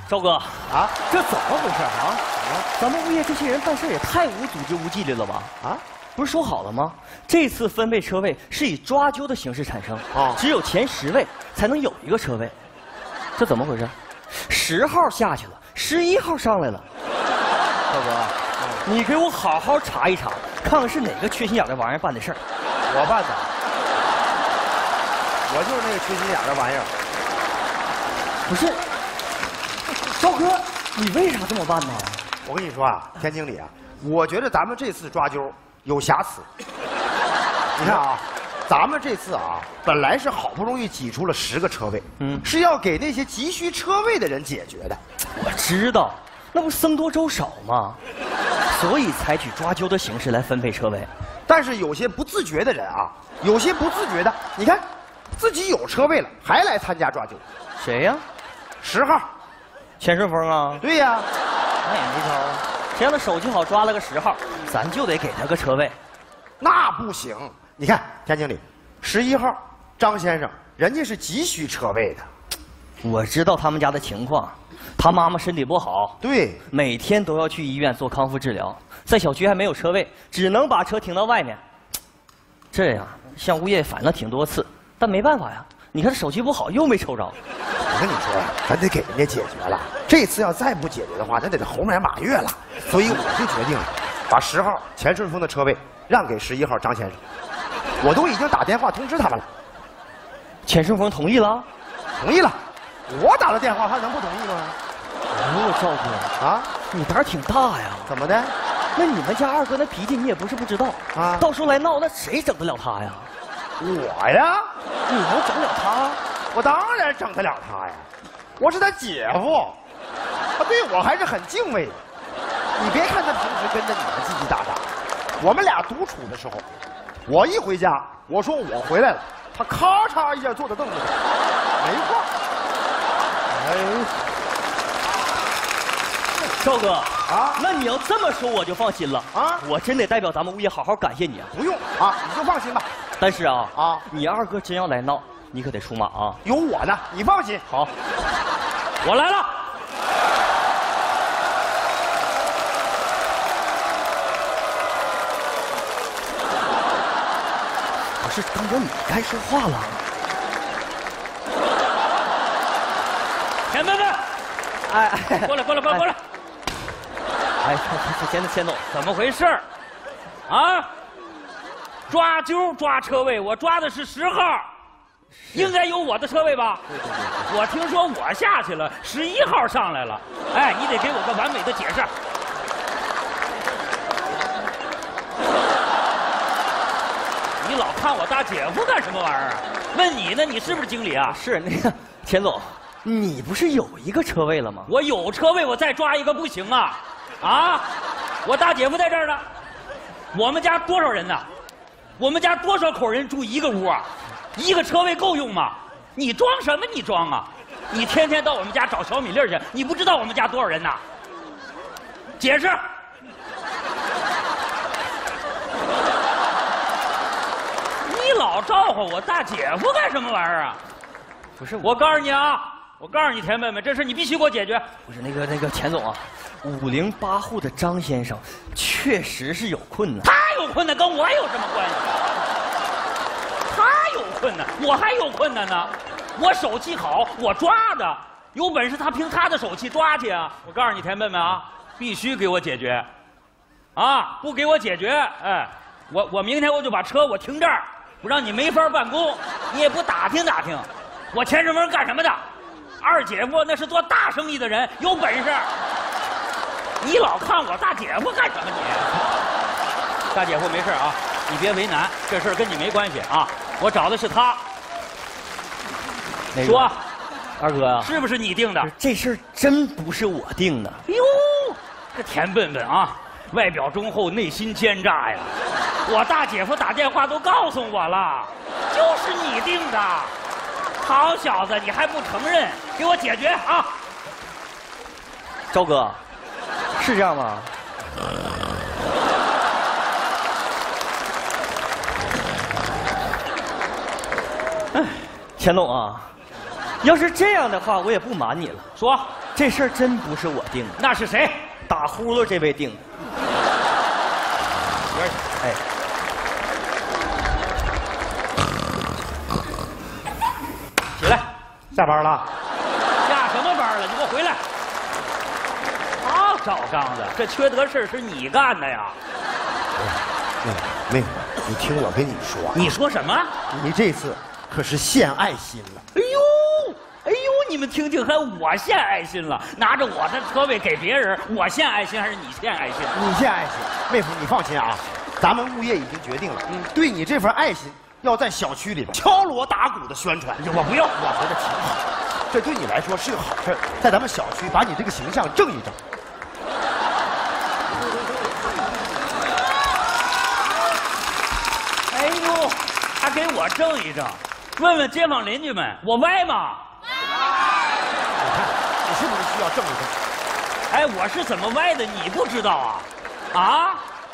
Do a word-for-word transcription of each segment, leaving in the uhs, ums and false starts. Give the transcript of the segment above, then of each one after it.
赵哥啊， 这怎么回事啊？咱们物业这些人办事也太无组织无纪律了吧？啊，不是说好了吗？这次分配车位是以抓阄的形式产生，啊，只有前十位才能有一个车位，这怎么回事？十号下去了，十一号上来了。赵哥，嗯、你给我好好查一查，看看是哪个缺心眼的玩意儿办的事儿。 我办的，我就是那个缺心眼的玩意儿。 不是，赵哥，你为啥这么办呢？ 我跟你说啊，田经理啊，我觉得咱们这次抓阄有瑕疵。你看啊，咱们这次啊，本来是好不容易挤出了十个车位，嗯，是要给那些急需车位的人解决的。 我知道，那不僧多粥少吗？所以采取抓阄的形式来分配车位。 但是有些不自觉的人啊，有些不自觉的，你看，自己有车位了，还来参加抓阄。 谁呀？ 十号， 钱顺风啊。 对呀。 那也没招啊，谁让他手气好抓了个十号，咱就得给他个车位。 那不行，你看田经理，十一号张先生，人家是急需车位的。 我知道他们家的情况，他妈妈身体不好， 对， 每天都要去医院做康复治疗，在小区还没有车位，只能把车停到外面。这样向物业反映了挺多次，但没办法呀，你看他手气不好，又没抽着。 我跟你说，咱得给人家解决了。这次要再不解决的话，那得猴年马月了。所以我就决定了，把十号钱顺丰的车位让给十一号张先生。我都已经打电话通知他们了。 钱顺丰同意了？ 同意了。我打了电话，他能不同意吗？ 哦，赵哥啊，你胆儿挺大呀。 怎么的？ 那你们家二哥那脾气你也不是不知道啊。到时候来闹，那谁整得了他呀？ 我呀？ 你能整了他？ 我当然整得了他呀！我是他姐夫，他对我还是很敬畏的。你别看他平时跟着你们叽叽喳喳，我们俩独处的时候，我一回家，我说我回来了，他咔嚓一下坐在凳子上，没话。 哎，赵哥啊，那你要这么说我就放心了啊！我真得代表咱们物业好好感谢你啊！ 不用啊，你就放心吧。 但是啊啊，你二哥真要来闹，你可得出马啊！ 有我呢，你放心。 好，我来了。不是，刚哥你该说话了。 前辈们， 哎， 过来，过来，过来，过来。 哎，先先走， 怎么回事？啊？抓阄抓车位，我抓的是十号，应该有我的车位吧？ 对对对。 我听说我下去了，十一号上来了。哎，你得给我个完美的解释。你老看我大姐夫干什么玩意儿啊？问你呢，你是不是经理啊？ 是那个钱总，你不是有一个车位了吗？ 我有车位，我再抓一个不行啊！啊，我大姐夫在这儿呢。我们家多少人呢？我们家多少口人住一个屋啊？一个车位够用吗？你装什么？你装啊！你天天到我们家找小米粒去，你不知道我们家多少人呐？解释。你老召唤我大姐夫干什么玩意儿啊？ 不是， 我告诉你啊，我告诉你田妹妹，这事你必须给我解决。 不是那个那个钱总啊，五零八户的张先生确实是有困难。 他有困难跟我有什么关系？他有困难，我还有困难呢。我手气好，我抓的，有本事他凭他的手气抓去啊！我告诉你田妹妹啊，必须给我解决，啊，不给我解决，哎，我我明天我就把车我停这儿，不让你没法办公，你也不打听打听，我钱顺风干什么的？二姐夫那是做大生意的人，有本事。你老看我大姐夫干什么你？大姐夫没事啊，你别为难，这事儿跟你没关系啊。我找的是他。 那个、 说， 二哥啊， 是不是你定的？ 这事儿真不是我定的。 哟，这田笨笨啊，外表忠厚，内心奸诈呀！我大姐夫打电话都告诉我了，就是你定的。好小子，你还不承认？给我解决啊！ 赵哥，是这样吗？哎，钱总啊，要是这样的话，我也不瞒你了。 说， 这事儿真不是我定的， 那是谁？ 打呼噜这位定的。哎， 起来， 下班了。 下什么班了？你给我回来！啊，赵刚子，这缺德事是你干的呀？ 妹妹，你听我跟你说， 你说什么？ 你这次可是献爱心了。 哎呦，哎呦，你们听听，还我献爱心了，拿着我的车位给别人，我献爱心还是你献爱心？ 你献爱心，妹夫你放心啊，咱们物业已经决定了，嗯，对你这份爱心要在小区里敲锣打鼓的宣传。 我不要， 我觉得挺好，这对你来说是个好事，在咱们小区把你这个形象正一正。 哎呦，还给我正一正，问问街坊邻居们，我歪吗？ 你看，你是不是需要正一正？ 哎，我是怎么歪的？你不知道啊？啊？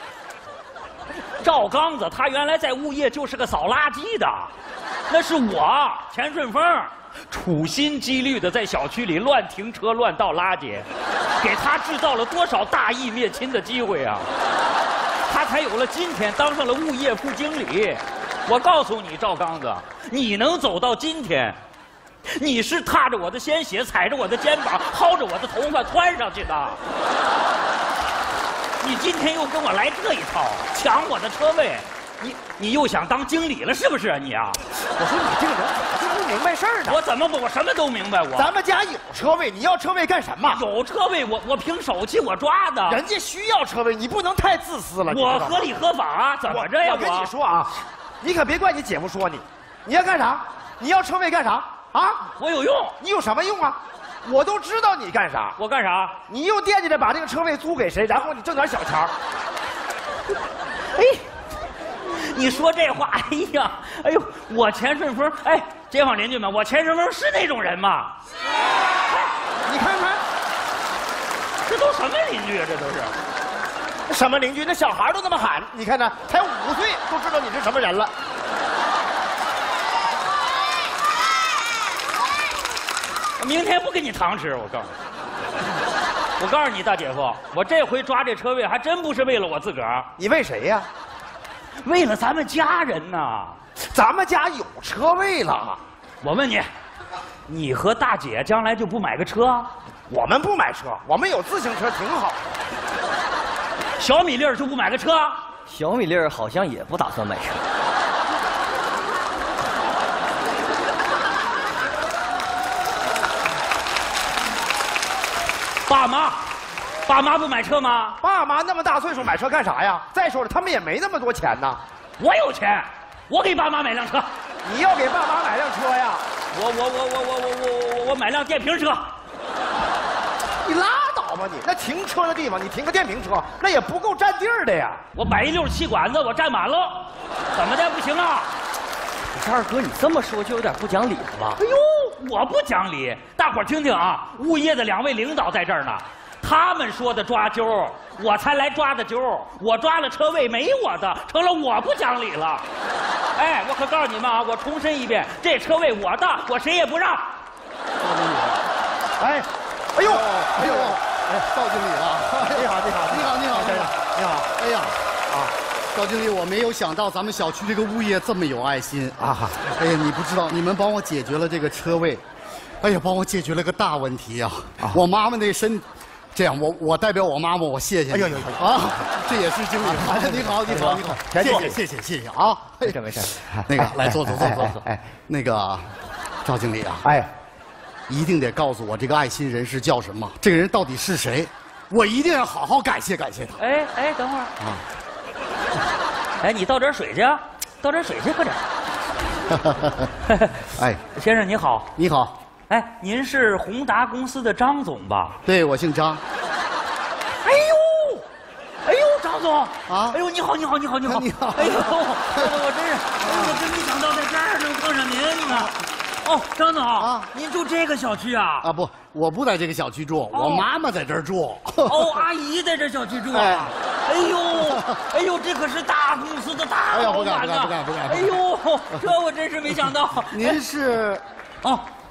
赵刚子他原来在物业就是个扫垃圾的，那是我钱顺风，处心积虑的在小区里乱停车、乱倒垃圾，给他制造了多少大义灭亲的机会啊！他才有了今天，当上了物业副经理。我告诉你，赵刚子，你能走到今天，你是踏着我的鲜血，踩着我的肩膀，薅着我的头发窜上去的。你今天又跟我来这一套，抢我的车位，你你又想当经理了是不是啊你啊？ 我说你这个人怎么就不明白事儿呢？ 我怎么不？我什么都明白我。 咱们家有车位，你要车位干什么？ 有车位，我我凭手气我抓的。 人家需要车位，你不能太自私了。 我合理合法啊，怎么着呀？ 我跟你说啊，你可别怪你姐夫说你，你要干啥？你要车位干啥？啊？ 我有用， 你有什么用啊？我都知道你干啥。 我干啥？ 你又惦记着把这个车位租给谁，然后你挣点小钱儿。 哎，你说这话，哎呀，哎呦，我钱顺风，哎，街坊邻居们，我钱顺风是那种人吗？是。 你看看， 这都什么邻居啊？这都是。 什么邻居？那小孩都那么喊，你看呢？才五岁都知道你是什么人了。 明天不给你糖吃，我告诉你。我告诉你，大姐夫，我这回抓这车位还真不是为了我自个儿， 你为谁呀？ 为了咱们家人呐。 咱们家有车位了。 我问你，你和大姐将来就不买个车？ 我们不买车，我们有自行车，挺好。 小米粒儿就不买个车？ 小米粒儿好像也不打算买车。 爸妈，爸妈不买车吗？ 爸妈那么大岁数买车干啥呀？再说了，他们也没那么多钱呢。 我有钱，我给爸妈买辆车。 你要给爸妈买辆车呀？ 我我我我我我我我买辆电瓶车。 你拉倒吧你！那停车的地方，你停个电瓶车，那也不够占地儿的呀。 我摆一溜气管子，我占满了，怎么的不行啊？ 可是二哥，你这么说就有点不讲理了吧？ 哎呦，我不讲理，大伙儿听听啊！物业的两位领导在这儿呢，他们说的抓阄，我才来抓的阄。我抓了车位没我的，成了我不讲理了。哎，我可告诉你们啊，我重申一遍，这车位我的，我谁也不让。 哎，哎呦， 哎呦，哎，赵经理啊！ 你好，你好， 你好，你好， 先生，你好。 哎呀，啊，赵经理，我没有想到咱们小区这个物业这么有爱心啊！哎呀，你不知道，你们帮我解决了这个车位，哎呀，帮我解决了个大问题啊！我妈妈那身，这样，我我代表我妈妈，我谢谢你。 哎呦呦呦啊！这也是经理。你好，你好，你好，谢谢，谢谢，谢谢啊！ 没事没事。 那个，来坐坐坐坐坐。哎，那个，赵经理啊， 哎。 一定得告诉我这个爱心人士叫什么，这个人到底是谁，我一定要好好感谢感谢他。 哎哎，等会儿啊！哎，你倒点水去，倒点水去，快点。 哎， 先生你好， 你好。 哎，您是宏达公司的张总吧？ 对，我姓张。 哎呦，哎呦，张总啊！ 哎呦，你好，你好，你好，你好， 你好！ 哎呦，我真是，我真没想到在这儿能碰上您呢。哦，张总啊，您住这个小区啊？ 啊不，我不在这个小区住，我妈妈在这儿住。 哦，阿姨在这小区住啊？哎呦，哎呦，这可是大公司的大老板呐！ 不敢不敢不敢不敢！ 哎呦，这我真是没想到。 您是？ 哦，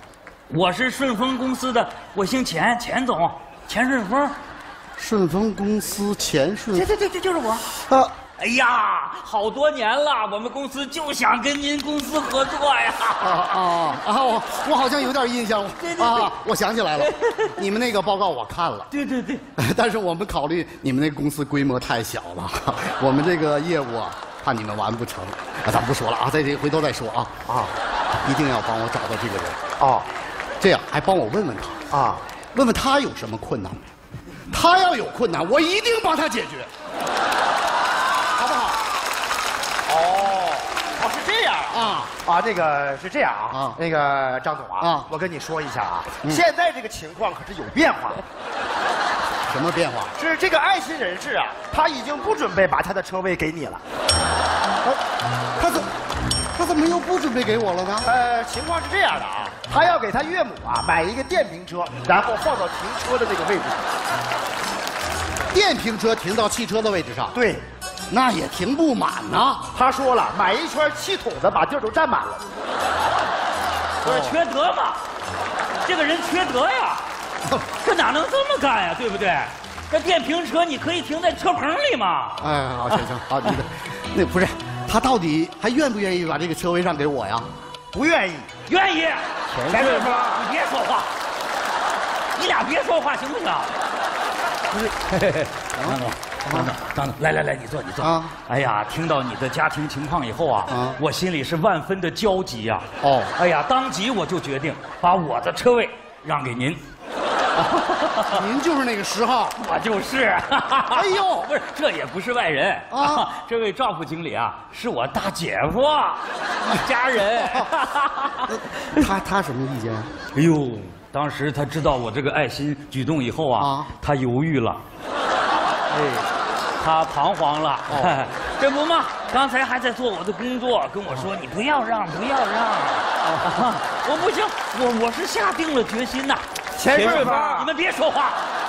我是顺丰公司的，我姓钱，钱总，钱顺丰。 顺丰公司钱顺， 对对对，这就是我。 啊， 哎呀，好多年了，我们公司就想跟您公司合作呀。 啊啊啊！我我好像有点印象。 对对对啊，我想起来了，你们那个报告我看了。 对对对。 但是我们考虑你们那个公司规模太小了，我们这个业务啊，怕你们完不成。啊，咱不说了啊，在这回头再说啊啊，一定要帮我找到这个人啊，这样还帮我问问他啊，问问他有什么困难。他要有困难，我一定帮他解决，好不好？ 哦，哦，是这样啊啊，那个是这样啊， 啊那个张总啊， 啊我跟你说一下啊， 嗯现在这个情况可是有变化。 什么变化？ 是这个爱心人士啊，他已经不准备把他的车位给你了。 他怎他怎么又不准备给我了呢？ 呃，情况是这样的啊，他要给他岳母啊买一个电瓶车，然后放到停车的这个位置上。 电瓶车停到汽车的位置上， 对， 那也停不满呐。 他说了，买一圈气筒的，把地儿都占满了。 不是缺德吗？这个人缺德呀！这哪能这么干呀？对不对？这电瓶车你可以停在车棚里嘛。 哎，好，行行，好，你的，那不是他到底还愿不愿意把这个车位让给我呀？ 不愿意， 愿意。 钱顺丰， 你别说话，你俩别说话行不行？不是，张总，张总，张总，来来来，你坐，你坐。 啊哎呀，听到你的家庭情况以后啊， 啊我心里是万分的焦急呀。 哦哎呀，当即我就决定把我的车位让给您。 您就是那个十号。 我就是。 哎呦不是，这也不是外人啊这位赵副经理啊，是我大姐夫，一家人。 他他什么意见？ 哎呦，当时他知道我这个爱心举动以后啊， 啊他犹豫了，哎，他彷徨了。 哦这不嘛，刚才还在做我的工作，跟我说你不要让，不要让。啊我不行，我我是下定了决心呐。 钱顺丰， 你们别说话。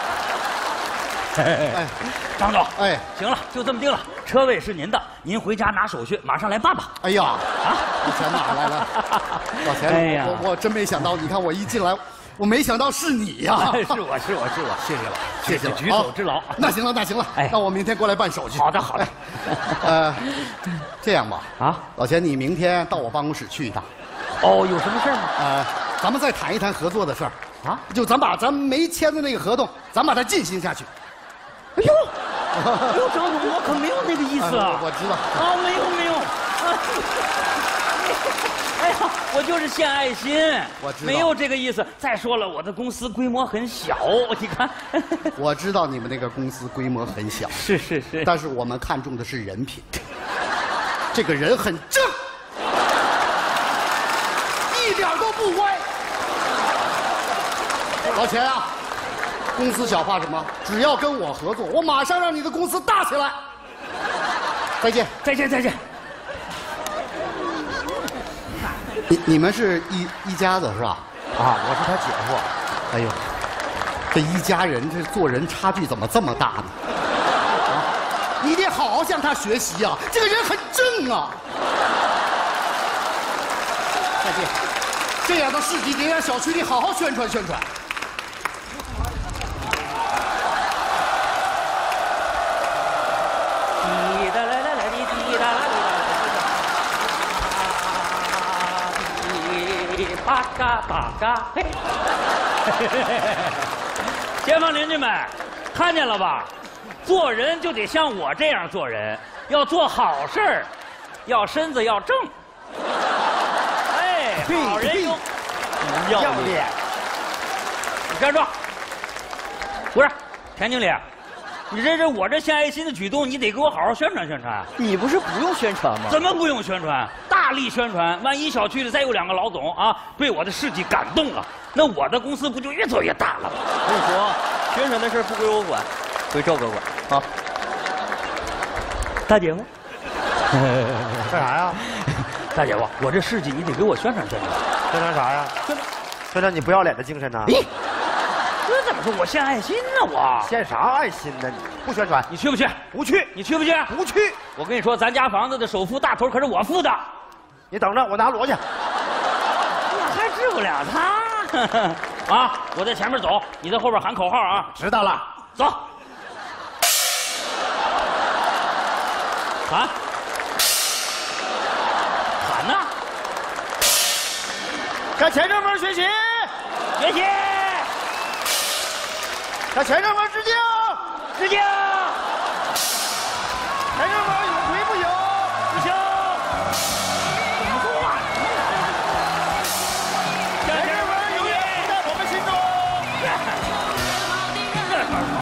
哎，张总， 哎， 行了，就这么定了，车位是您的，您回家拿手续，马上来办吧。 哎呀，啊，老钱哪来了？老钱， 哎呀我我真没想到，你看我一进来，我没想到是你呀。 是我是我是我， 谢谢了，谢谢了， 举手之劳。 那行了，那行了， 哎那我明天过来办手续。 好的好的。 呃，这样吧， 啊， 老钱，你明天到我办公室去一趟。 哦，有什么事吗？ 呃，咱们再谈一谈合作的事儿。 啊， 就咱把咱没签的那个合同，咱把它进行下去。 哎呦，哎呦，张总，我可没有那个意思啊！ 我知道啊，没有没有。哎呀，我就是献爱心， 我知道没有这个意思。再说了，我的公司规模很小，你看。 我知道你们那个公司规模很小， 是是是， 但是我们看重的是人品。这个人很正，一点都不歪。老钱啊，公司小怕什么？只要跟我合作，我马上让你的公司大起来。再见， 再见再见。 你你们是一一家子是吧？ 啊，我是他姐夫。 哎呦，这一家人这做人差距怎么这么大呢？啊，你得好好向他学习啊！这个人很正啊。再见，这样的事迹得让小区里好好宣传宣传。 滴答来来来滴滴答啦滴答吧嘎吧嘎嘿。街坊邻居们，看见了吧？做人就得像我这样做人，要做好事儿，要身子要正。哎，好人有不要脸！ 你站住！不是，田经理，你这是我这献爱心的举动，你得给我好好宣传宣传。 你不是不用宣传吗？ 怎么不用宣传？大力宣传！万一小区里再有两个老总啊，对我的事迹感动了，那我的公司不就越做越大了吗？ 我跟你说，宣传的事不归我管，归赵哥管啊。大姐夫， 干啥呀？ 大姐夫，我这事迹你得给我宣传宣传。 宣传啥呀？宣传，宣传你不要脸的精神呢？ 咦，这怎么说？我献爱心呢？我献啥爱心呢？你不宣传， 你去不去？ 不去， 你去不去？ 不去。 我跟你说，咱家房子的首付大头可是我付的。 你等着，我拿锣去。 我还治不了他。 啊，我在前面走，你在后边喊口号啊。 知道了， 走。喊。喊呐！ 向前正门学习， 学习。 向前正门致敬， 致敬。